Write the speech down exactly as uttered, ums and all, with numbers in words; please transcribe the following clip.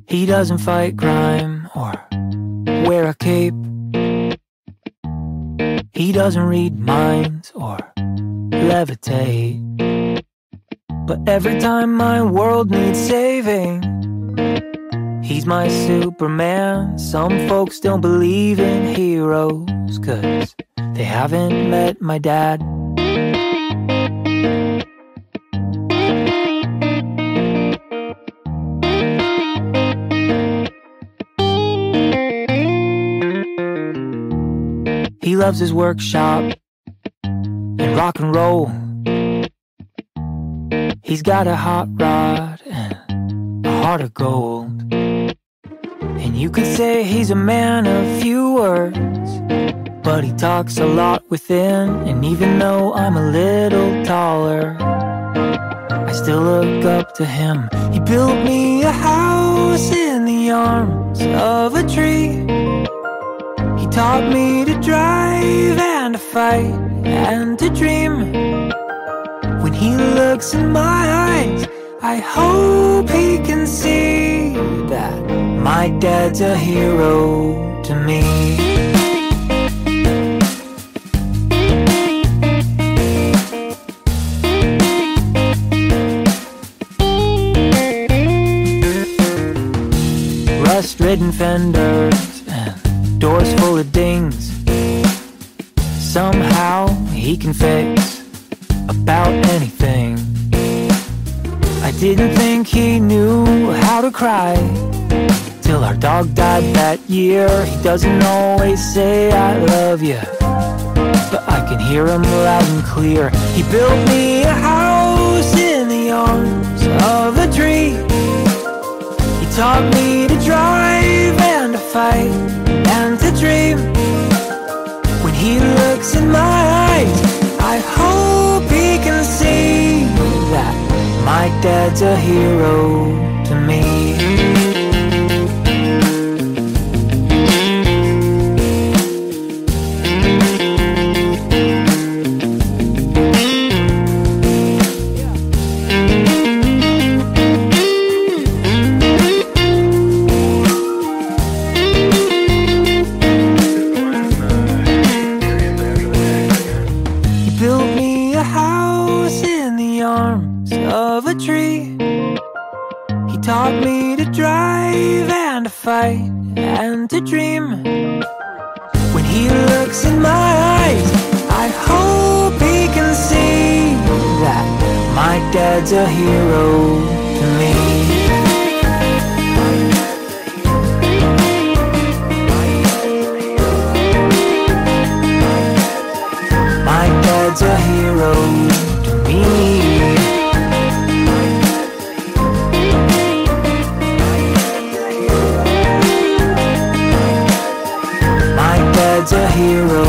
He doesn't fight crime or wear a cape. He doesn't read minds or levitate. But every time my world needs saving, he's my Superman. Some folks don't believe in heroes 'cause they haven't met my dad. He loves his workshop and rock and roll. He's got a hot rod and a heart of gold. And you could say he's a man of few words, but he talks a lot within. And even though I'm a little taller, I still look up to him. He built me a house in the arms of a tree. He taught me to drive and to fight and to dream. When he looks in my eyes, I hope he can see that my dad's a hero to me. Rust-ridden fenders and doors full of dings. Somehow he can fix about anything. I didn't think he knew how to cry till our dog died that year. He doesn't always say I love you, but I can hear him loud and clear. He built me a house in the arms of a tree. He taught me to drive and to fight and to dream. When he looks in my eyes, I hope he can see that my dad's a hero to me. Of a tree. He taught me to drive and to fight and to dream. When he looks in my eyes, I hope he can see that my dad's a hero to me. My dad's a hero to me. Dad's a hero